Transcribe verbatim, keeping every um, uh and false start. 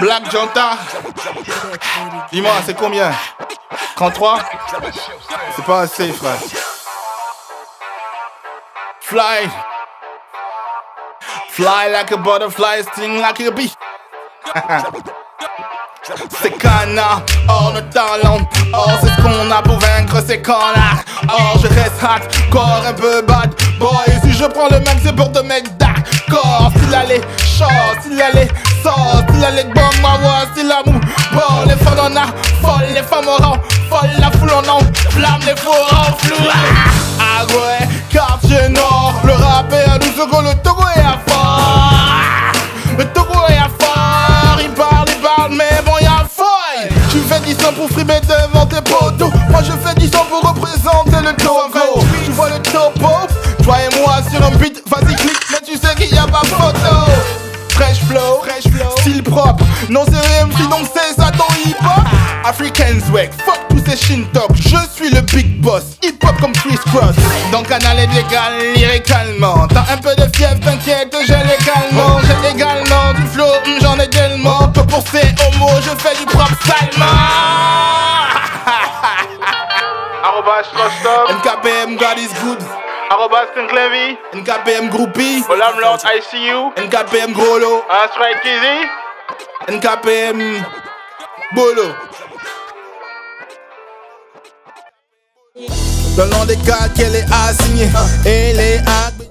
Black Janta. Dis-moi, c'est combien? trente-trois? C'est pas assez, frère. Fly. Fly like a butterfly, sting like a bee. C'est cana, oh le talent, oh c'est ce qu'on a pour vaincre ces connards. Oh je reste hot, corps un peu bad boy. Si je prends le même c'est pour te mettre d'accord. S'il allait chaud, s'il allait sauce, s'il allait bon ma voix, s'il a mou. Bon les femmes en a folle, les femmes en rang folle, la foule en enflamme, les faux en flou. Ah ouais, quartier nord, le rap est à douze secondes, le Togo est à fort. Le Togo est à fort, il parle, il parle, mais bon y'a folle. Tu fais dix ans pour frimer devant tes potos. Moi je fais dix ans pour représenter le Togo. Tu vois le topo, toi et moi sur un beat, vas-y clique, mais tu sais qu'il y a pas photo. Fresh flow, fresh flow, style propre, non c'est R M C donc c'est ça ton hip-hop. African swag, fuck tous ces shin top. Je suis le big boss, hip-hop comme Chris Cross. Dans Canal est légal, lyricalement. T'as un peu de fièvre, t'inquiète, j'ai légalement. J'ai également du flow, j'en ai tellement. Que pour ces homos, je fais du propre salement. Arrobas Rostov, N K P M God is good. Arrobas Tinclevy, N K P M Groupie, Olam Lord I C U, N K P M Grolo, un Strike Easy, N K P M Bolo. Dans le nom des cas qu'elle est assignée, elle est